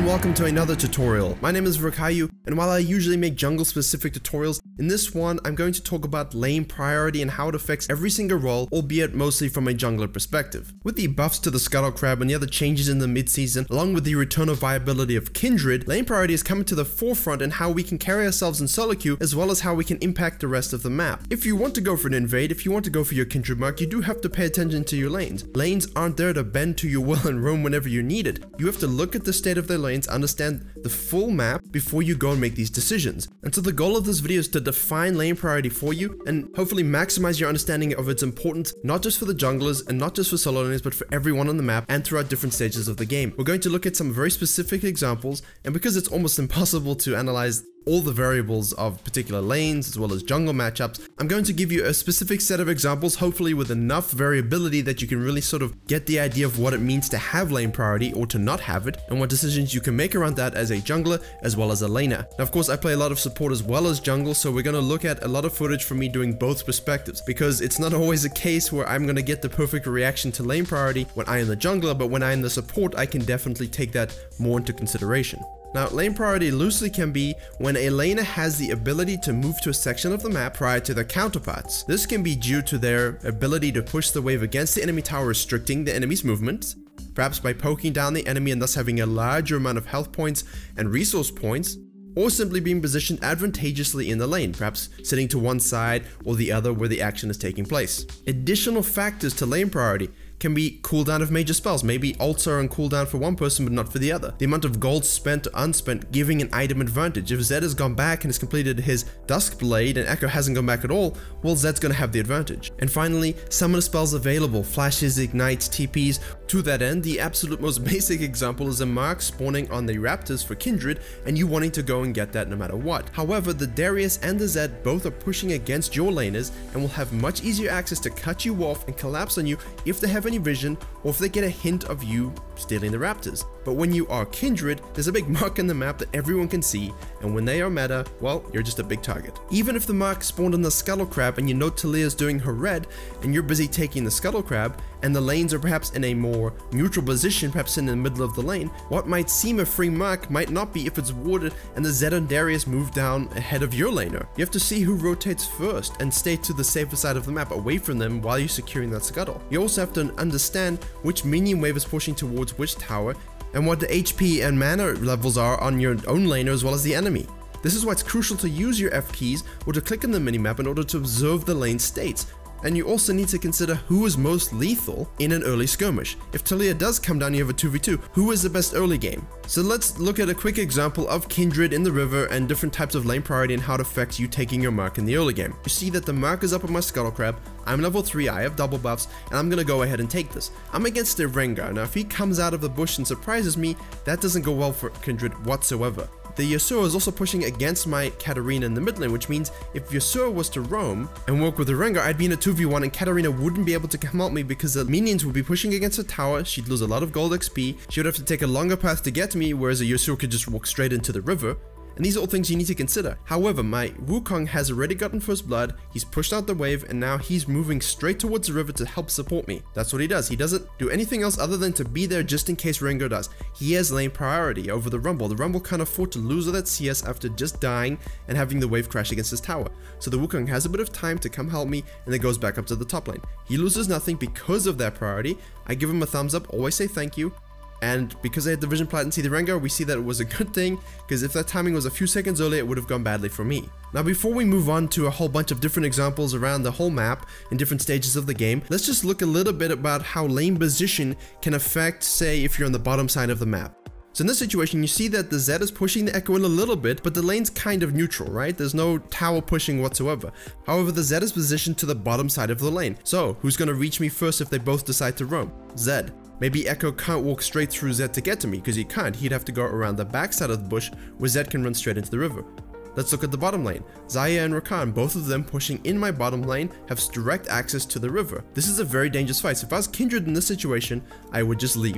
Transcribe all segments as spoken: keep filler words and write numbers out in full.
welcome to another tutorial. My name is Virkayu, and while I usually make jungle specific tutorials, in this one I'm going to talk about lane priority and how it affects every single role, albeit mostly from a jungler perspective. With the buffs to the Scuttle Crab and the other changes in the mid-season, along with the return of viability of Kindred, lane priority is coming to the forefront in how we can carry ourselves in solo queue, as well as how we can impact the rest of the map. If you want to go for an invade, if you want to go for your Kindred mark, you do have to pay attention to your lanes. Lanes aren't there to bend to your will and roam whenever you need it. You have to look at the state of their lanes, understand the full map before you go and make these decisions. And so the goal of this video is to define lane priority for you and hopefully maximize your understanding of its importance, not just for the junglers and not just for solo laners, but for everyone on the map and throughout different stages of the game. We're going to look at some very specific examples, and because it's almost impossible to analyze all the variables of particular lanes as well as jungle matchups, I'm going to give you a specific set of examples, hopefully with enough variability that you can really sort of get the idea of what it means to have lane priority or to not have it, and what decisions you can make around that as a jungler as well as a laner. Now, of course, I play a lot of support as well as jungle, so we're going to look at a lot of footage from me doing both perspectives, because it's not always a case where I'm going to get the perfect reaction to lane priority when I am the jungler, but when I am the support, I can definitely take that more into consideration. Now, lane priority loosely can be when a laner has the ability to move to a section of the map prior to their counterparts. This can be due to their ability to push the wave against the enemy tower, restricting the enemy's movement, perhaps by poking down the enemy and thus having a larger amount of health points and resource points, or simply being positioned advantageously in the lane, perhaps sitting to one side or the other where the action is taking place. Additional factors to lane priority can be cooldown of major spells. Maybe ults are on cooldown for one person but not for the other. The amount of gold spent or unspent giving an item advantage. If Zed has gone back and has completed his Dusk Blade and Echo hasn't gone back at all, well, Zed's going to have the advantage. And finally, summon spells available, flashes, ignites, T Ps. To that end, the absolute most basic example is a mark spawning on the Raptors for Kindred and you wanting to go and get that no matter what. However, the Darius and the Zed both are pushing against your laners and will have much easier access to cut you off and collapse on you if they have any vision or if they get a hint of you stealing the Raptors. But when you are Kindred, there's a big mark in the map that everyone can see, and when they are meta, well, you're just a big target. Even if the mark spawned on the Scuttle Crab and you know Talia's doing her red and you're busy taking the Scuttle Crab and the lanes are perhaps in a more neutral position, perhaps in the middle of the lane, what might seem a free mark might not be if it's warded and the Zed and Darius move down ahead of your laner. You have to see who rotates first and stay to the safer side of the map away from them while you're securing that Scuttle. You also have to understand which minion wave is pushing towards which tower and what the H P and mana levels are on your own laner as well as the enemy. This is why it's crucial to use your F keys or to click on the minimap in order to observe the lane states. And you also need to consider who is most lethal in an early skirmish. If Talia does come down, you have a two v two, who is the best early game? So let's look at a quick example of Kindred in the river and different types of lane priority and how it affects you taking your mark in the early game. You see that the mark is up on my Scuttle Crab, I'm level three, I have double buffs, and I'm gonna go ahead and take this. I'm against a Rengar. Now if he comes out of the bush and surprises me, that doesn't go well for Kindred whatsoever. The Yasuo is also pushing against my Katarina in the mid lane, which means if Yasuo was to roam and work with the Rengar, I'd be in a two v one and Katarina wouldn't be able to come help me because the minions would be pushing against a tower, she'd lose a lot of gold X P, she would have to take a longer path to get to me, whereas a Yasuo could just walk straight into the river. And these are all things you need to consider. However, my Wukong has already gotten first blood, he's pushed out the wave, and now he's moving straight towards the river to help support me. That's what he does. He doesn't do anything else other than to be there just in case Rengar does. He has lane priority over the Rumble. The Rumble can't afford to lose all that C S after just dying and having the wave crash against his tower. So the Wukong has a bit of time to come help me and then goes back up to the top lane. He loses nothing because of that priority. I give him a thumbs up, always say thank you. And because I had the Vision Plat and see the Rengar, we see that it was a good thing, because if that timing was a few seconds earlier, it would have gone badly for me. Now before we move on to a whole bunch of different examples around the whole map in different stages of the game, let's just look a little bit about how lane position can affect, say, if you're on the bottom side of the map. So in this situation, you see that the Zed is pushing the Echo in a little bit, but the lane's kind of neutral, right? There's no tower pushing whatsoever. However, the Zed is positioned to the bottom side of the lane. So who's going to reach me first if they both decide to roam? Zed. Maybe Echo can't walk straight through Zed to get to me, because he can't. He'd have to go around the backside of the bush where Zed can run straight into the river. Let's look at the bottom lane. Xayah and Rakan, both of them pushing in my bottom lane, have direct access to the river. This is a very dangerous fight. So if I was Kindred in this situation, I would just leave.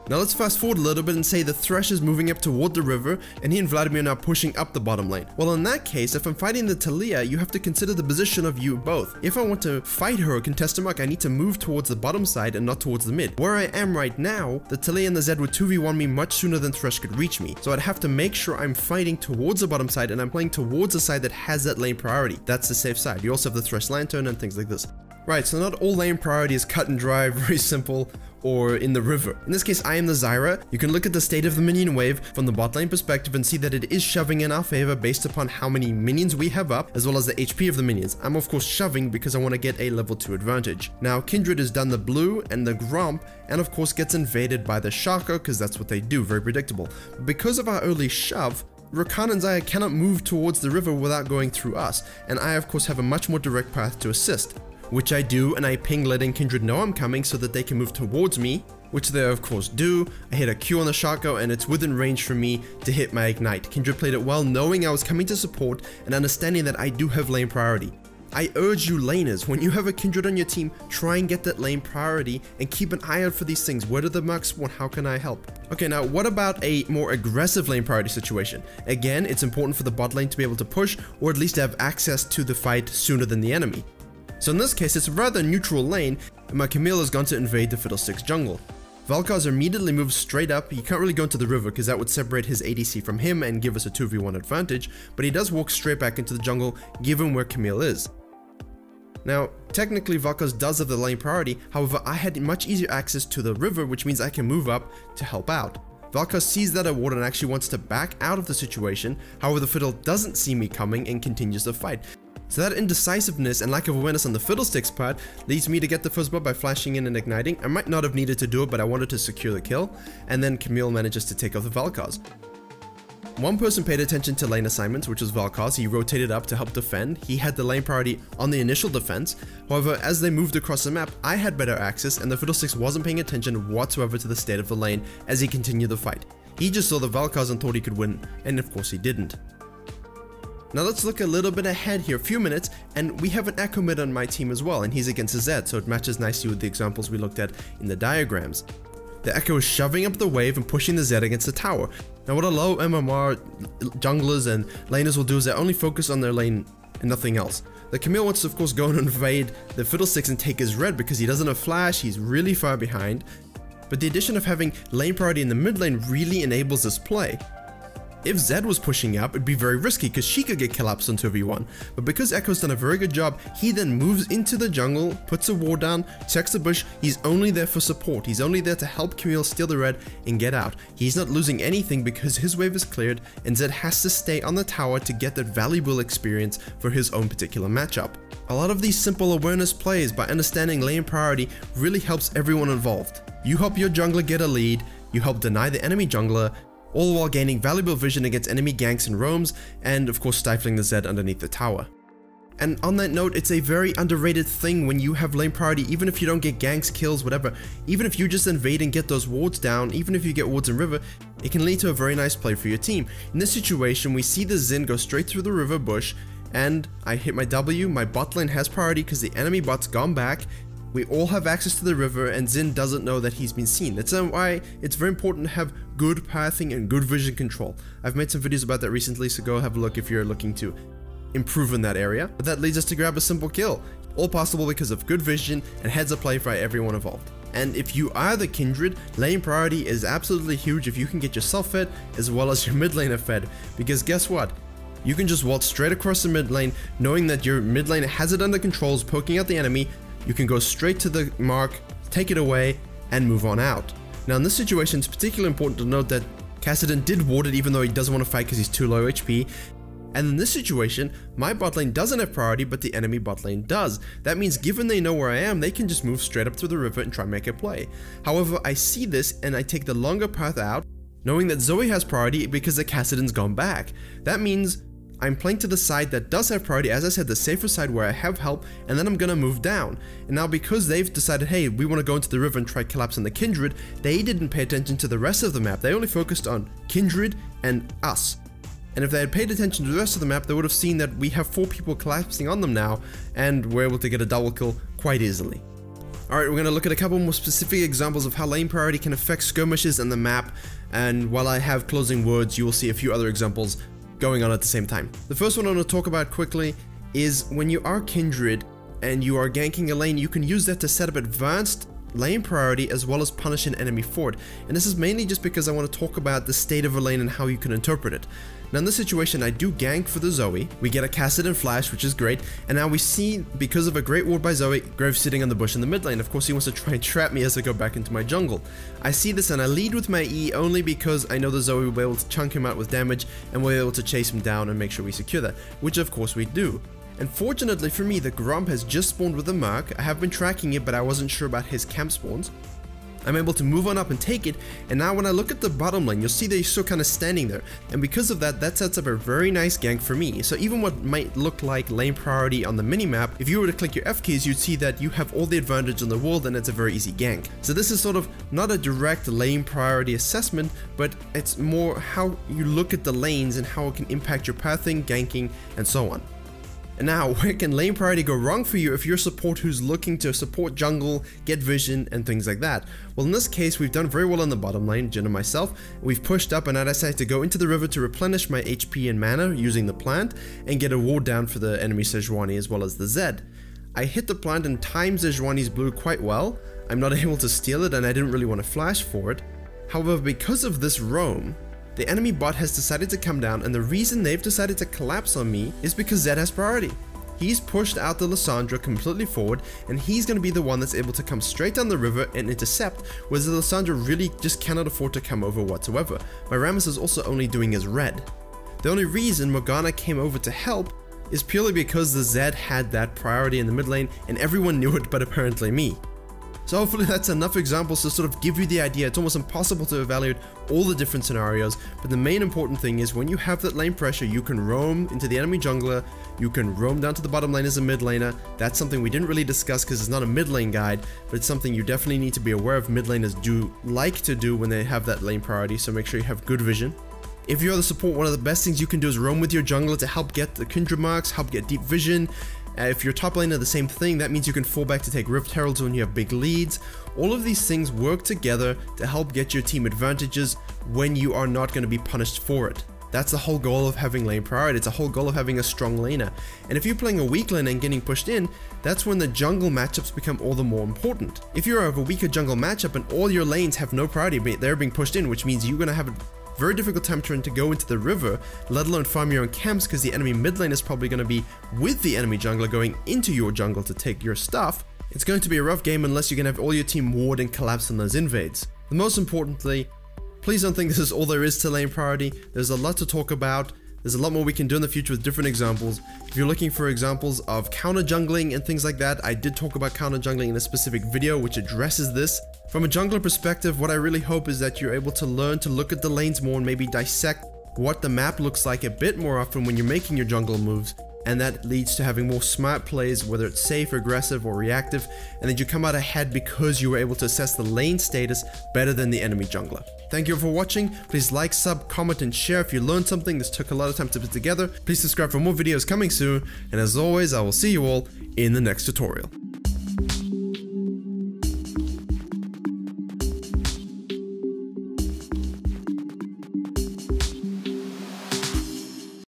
Now let's fast forward a little bit and say the Thresh is moving up toward the river and he and Vladimir are now pushing up the bottom lane. Well, in that case, if I'm fighting the Talia, you have to consider the position of you both. If I want to fight her or contest a mark, I need to move towards the bottom side and not towards the mid. Where I am right now, the Talia and the Zed would two v one me much sooner than Thresh could reach me. So I'd have to make sure I'm fighting towards the bottom side and I'm playing towards the side that has that lane priority. That's the safe side. You also have the Thresh Lantern and things like this. Right, so not all lane priority is cut and dry, very simple, or in the river. In this case, I am the Zyra. You can look at the state of the minion wave from the bot lane perspective and see that it is shoving in our favor based upon how many minions we have up, as well as the H P of the minions. I'm of course shoving because I want to get a level two advantage. Now, Kindred has done the blue and the Gromp, and of course gets invaded by the Shako, because that's what they do, very predictable. Because of our early shove, Rakan and Zaya cannot move towards the river without going through us, and I of course have a much more direct path to assist. Which I do, and I ping letting Kindred know I'm coming so that they can move towards me, which they of course do. I hit a Q on the Shako and it's within range for me to hit my Ignite. Kindred played it well, knowing I was coming to support and understanding that I do have lane priority. I urge you laners, when you have a Kindred on your team, try and get that lane priority and keep an eye out for these things. Where do the Mercs want? How can I help? Okay, now what about a more aggressive lane priority situation? Again, it's important for the bot lane to be able to push, or at least have access to the fight sooner than the enemy. So in this case, it's a rather neutral lane, and my Camille has gone to invade the Fiddlesticks jungle. Vel'Koz immediately moves straight up. He can't really go into the river because that would separate his A D C from him and give us a two v one advantage, but he does walk straight back into the jungle given where Camille is. Now, technically Vel'Koz does have the lane priority, however I had much easier access to the river, which means I can move up to help out. Vel'Koz sees that award and actually wants to back out of the situation, however the Fiddle doesn't see me coming and continues the fight. So that indecisiveness and lack of awareness on the Fiddlesticks part leads me to get the first blood by flashing in and igniting. I might not have needed to do it, but I wanted to secure the kill, and then Camille manages to take off the Vel'Koz. One person paid attention to lane assignments, which was Vel'Koz. He rotated up to help defend. He had the lane priority on the initial defense. However, as they moved across the map, I had better access, and the Fiddlesticks wasn't paying attention whatsoever to the state of the lane as he continued the fight. He just saw the Vel'Koz and thought he could win, and of course he didn't. Now let's look a little bit ahead here, a few minutes, and we have an Echo mid on my team as well, and he's against a Zed, so it matches nicely with the examples we looked at in the diagrams. The Echo is shoving up the wave and pushing the Zed against the tower. Now what a low M M R junglers and laners will do is they only focus on their lane and nothing else. The Camille wants to of course go and invade the Fiddlesticks and take his red because he doesn't have flash, he's really far behind. But the addition of having lane priority in the mid lane really enables this play. If Zed was pushing up, it'd be very risky because she could get collapsed on two v one, but because Echo's done a very good job, he then moves into the jungle, puts a ward down, checks the bush. He's only there for support, he's only there to help Camille steal the red and get out. He's not losing anything because his wave is cleared, and Zed has to stay on the tower to get that valuable experience for his own particular matchup. A lot of these simple awareness plays by understanding lane priority really helps everyone involved. You help your jungler get a lead, you help deny the enemy jungler, all while gaining valuable vision against enemy ganks and roams, and of course stifling the Zed underneath the tower. And on that note, it's a very underrated thing when you have lane priority, even if you don't get ganks, kills, whatever. Even if you just invade and get those wards down, even if you get wards in river, it can lead to a very nice play for your team. In this situation, we see the Xin go straight through the river bush, and I hit my W, my bot lane has priority because the enemy bot's gone back. We all have access to the river, and Xin doesn't know that he's been seen. That's why it's very important to have good pathing and good vision control. I've made some videos about that recently, so go have a look if you're looking to improve in that area. But that leads us to grab a simple kill. All possible because of good vision and heads up play by everyone involved. And if you are the Kindred, lane priority is absolutely huge if you can get yourself fed as well as your mid laner fed. Because guess what? You can just waltz straight across the mid lane knowing that your mid lane has it under control, is poking out the enemy. You can go straight to the mark, take it away, and move on out. Now in this situation, it's particularly important to note that Kassadin did ward it even though he doesn't want to fight because he's too low H P. And in this situation, my bot lane doesn't have priority, but the enemy bot lane does. That means given they know where I am, they can just move straight up through the river and try and make a play. However, I see this and I take the longer path out, knowing that Zoe has priority because the Kassadin's gone back. That means I'm playing to the side that does have priority, as I said, the safer side where I have help, and then I'm gonna move down. And now because they've decided, hey, we want to go into the river and try collapsing the Kindred, they didn't pay attention to the rest of the map. They only focused on Kindred and us. And if they had paid attention to the rest of the map, they would have seen that we have four people collapsing on them now, and we're able to get a double kill quite easily. Alright, we're going to look at a couple more specific examples of how lane priority can affect skirmishes and the map, and while I have closing words, you will see a few other examples going on at the same time. The first one I want to talk about quickly is when you are Kindred and you are ganking a lane, you can use that to set up advanced lane priority as well as punish an enemy for it. And this is mainly just because I want to talk about the state of a lane and how you can interpret it. Now in this situation, I do gank for the Zoe, we get a casted and flash, which is great, and now we see, because of a great ward by Zoe, Grave sitting on the bush in the mid lane. Of course he wants to try and trap me as I go back into my jungle. I see this and I lead with my E only because I know the Zoe will be able to chunk him out with damage and we'll be able to chase him down and make sure we secure that, which of course we do. And fortunately for me, the Grump has just spawned with a Merc. I have been tracking it, but I wasn't sure about his camp spawns. I'm able to move on up and take it, and now when I look at the bottom lane, you'll see that he's still kind of standing there, and because of that, that sets up a very nice gank for me. So even what might look like lane priority on the minimap, if you were to click your F keys, you'd see that you have all the advantage in the world and it's a very easy gank. So this is sort of not a direct lane priority assessment, but it's more how you look at the lanes and how it can impact your pathing, ganking, and so on. And now, where can lane priority go wrong for you if you're a support who's looking to support jungle, get vision, and things like that? Well, in this case, we've done very well in the bottom lane, Jin and myself. We've pushed up and I decided to go into the river to replenish my H P and mana using the plant and get a ward down for the enemy Sejuani as well as the Zed. I hit the plant and timed Sejuani's blue quite well. I'm not able to steal it and I didn't really want to flash for it. However, because of this roam, the enemy bot has decided to come down, and the reason they've decided to collapse on me is because Zed has priority. He's pushed out the Lissandra completely forward, and he's going to be the one that's able to come straight down the river and intercept, whereas the Lissandra really just cannot afford to come over whatsoever. My Rammus is also only doing his red. The only reason Morgana came over to help is purely because the Zed had that priority in the mid lane, and everyone knew it but apparently me. So hopefully that's enough examples to sort of give you the idea. It's almost impossible to evaluate all the different scenarios, but the main important thing is when you have that lane pressure, you can roam into the enemy jungler, you can roam down to the bottom lane as a mid laner. That's something we didn't really discuss because it's not a mid lane guide, but it's something you definitely need to be aware of mid laners do like to do when they have that lane priority, so make sure you have good vision. If you're the support, one of the best things you can do is roam with your jungler to help get the Kindred marks, help get deep vision. Uh, if you're top laner, the same thing. That means you can fall back to take Rift Heralds when you have big leads. All of these things work together to help get your team advantages when you are not going to be punished for it. That's the whole goal of having lane priority. It's a whole goal of having a strong laner. And if you're playing a weak lane and getting pushed in, that's when the jungle matchups become all the more important. If you're of a weaker jungle matchup and all your lanes have no priority, they're being pushed in, which means you're going to have a very difficult time trying to go into the river, let alone farm your own camps, because the enemy mid lane is probably going to be with the enemy jungler going into your jungle to take your stuff. It's going to be a rough game unless you can have all your team ward and collapse on those invades. The most importantly, please don't think this is all there is to lane priority. There's a lot to talk about. There's a lot more we can do in the future with different examples. If you're looking for examples of counter jungling and things like that, I did talk about counter jungling in a specific video which addresses this. From a jungler perspective, what I really hope is that you're able to learn to look at the lanes more and maybe dissect what the map looks like a bit more often when you're making your jungle moves, and that leads to having more smart plays, whether it's safe, aggressive, or reactive, and that you come out ahead because you were able to assess the lane status better than the enemy jungler. Thank you for watching. Please like, sub, comment, and share if you learned something. This took a lot of time to put together. Please subscribe for more videos coming soon, and as always, I will see you all in the next tutorial.